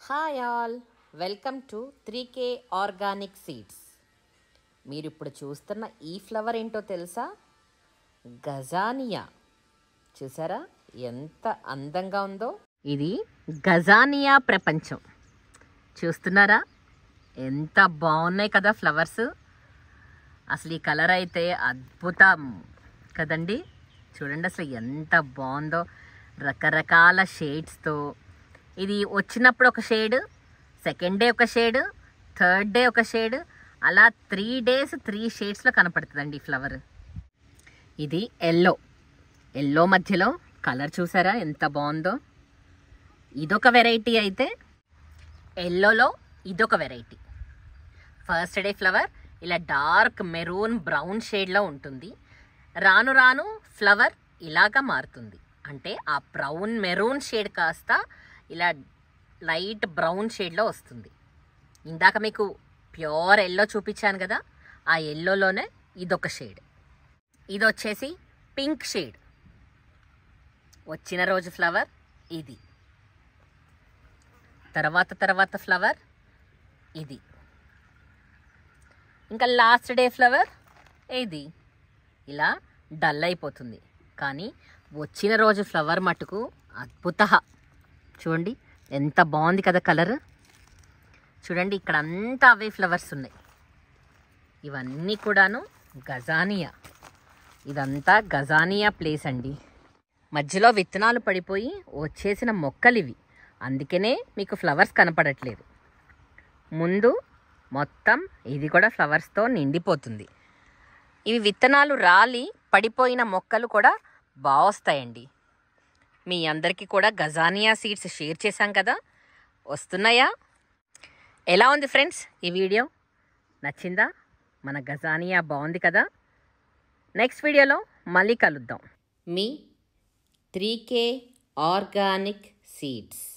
Hi all, welcome to 3K organic seeds. మీరు ఇప్పుడు చూస్తున్న ఈ ఫ్లవర్ ఏంటో తెలుసా? గజానియా. చూసారా ఎంత అందంగా ఉందో? ఇది గజానియా ప్రపంచం. చూస్తున్నారా ఎంత బాగున్నాయి కదా ఫ్లవర్స్. అసలు ఈ కలర్ అయితే అద్భుతం కదండి. చూడండి అసలు ఎంత బాగుందో, రకరకాల షేడ్స్తో. ఇది వచ్చినప్పుడు ఒక షేడ్, సెకండ్ డే ఒక షేడ్, థర్డ్ డే ఒక షేడ్, అలా 3 days 3 షేడ్స్లో కనపడుతుందండి ఈ ఫ్లవర్. ఇది ఎల్లో మధ్యలో కలర్ చూసారా ఎంత బాగుందో. ఇదొక వెరైటీ అయితే ఎల్లోలో ఇదొక వెరైటీ. ఫస్ట్ డే ఫ్లవర్ ఇలా డార్క్ మెరూన్ బ్రౌన్ షేడ్లో ఉంటుంది. రాను రాను ఫ్లవర్ ఇలాగా మారుతుంది. అంటే ఆ బ్రౌన్ మెరూన్ షేడ్ కాస్త ఇలా లైట్ బ్రౌన్ షేడ్లో వస్తుంది. ఇందాక మీకు ప్యూర్ ఎల్లో చూపించాను కదా, ఆ ఎల్లోలోనే ఇదొక షేడ్. ఇది వచ్చేసి పింక్ షేడ్. వచ్చిన రోజు ఫ్లవర్ ఇది, తర్వాత ఫ్లవర్ ఇది, ఇంకా లాస్ట్ డే ఫ్లవర్ ఇది. ఇలా డల్ అయిపోతుంది, కానీ వచ్చిన రోజు ఫ్లవర్ మటుకు అద్భుత. చూడండి ఎంత బాగుంది కదా కలర్. చూడండి ఇక్కడ అంతా అవే ఫ్లవర్స్ ఉన్నాయి. ఇవన్నీ కూడాను గజానియా. ఇదంతా గజానియా ప్లేస్ అండి. మధ్యలో విత్తనాలు పడిపోయి వచ్చేసిన మొక్కలు ఇవి. అందుకనే మీకు ఫ్లవర్స్ కనపడట్లేదు. ముందు మొత్తం ఇది కూడా ఫ్లవర్స్తో నిండిపోతుంది. ఇవి విత్తనాలు రాలి పడిపోయిన మొక్కలు కూడా బాగొస్తాయండి. మీ అందరికీ కూడా గజానియా సీడ్స్ షేర్ చేశాం కదా, వస్తున్నాయా? ఎలా ఉంది ఫ్రెండ్స్ ఈ వీడియో? నచ్చిందా? మన గజానియా బాగుంది కదా. నెక్స్ట్ వీడియోలో మళ్ళీ కలుద్దాం. మీ 3K ఆర్గానిక్ సీడ్స్.